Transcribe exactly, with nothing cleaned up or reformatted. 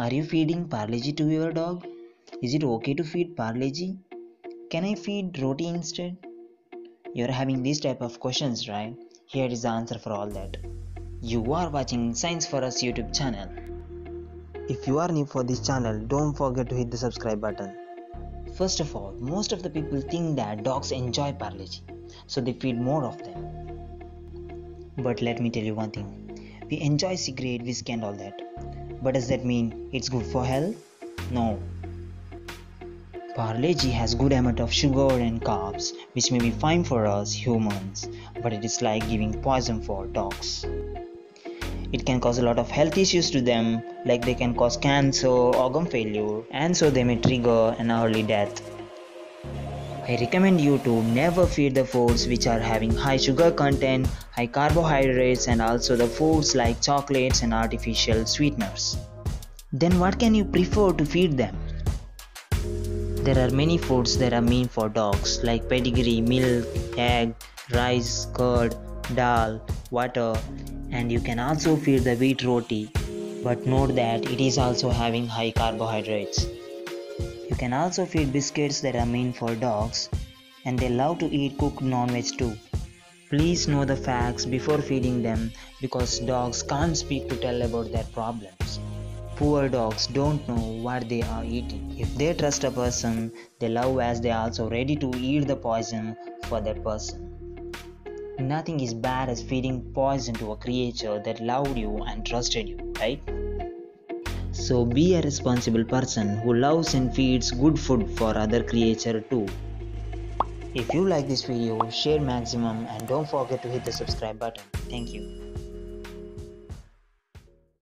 Are you feeding Parle-G to your dog? Is it okay to feed Parle-G? Can I feed roti instead? You're having these type of questions, right? Here is the answer for all that. You are watching Science for Us YouTube channel. If you are new for this channel, don't forget to hit the subscribe button. First of all, most of the people think that dogs enjoy Parle-G, so they feed more of them. But let me tell you one thing. We enjoy cigarette, whiskey and all that. But does that mean it's good for health? No. Parle-G has good amount of sugar and carbs, which may be fine for us humans, but it is like giving poison for dogs. It can cause a lot of health issues to them, like they can cause cancer, organ failure, and so they may trigger an early death. I recommend you to never feed the foods which are having high sugar content, high carbohydrates, and also the foods like chocolates and artificial sweeteners. Then what can you prefer to feed them? There are many foods that are meant for dogs like pedigree, milk, egg, rice, curd, dal, water, and you can also feed the wheat roti, but note that it is also having high carbohydrates. You can also feed biscuits that are meant for dogs, and they love to eat cooked non-veg too. Please know the facts before feeding them because dogs can't speak to tell about their problems. Poor dogs don't know what they are eating. If they trust a person, they love as they are also ready to eat the poison for that person. Nothing is bad as feeding poison to a creature that loved you and trusted you, right? So be a responsible person who loves and feeds good food for other creature too. If you like this video, share maximum and don't forget to hit the subscribe button. Thank you.